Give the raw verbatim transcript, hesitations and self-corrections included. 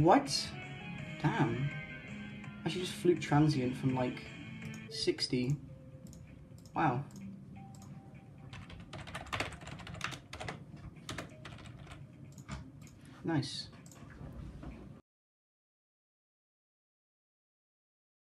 What? Damn. I should just fluke Transient from like sixty. Wow. Nice.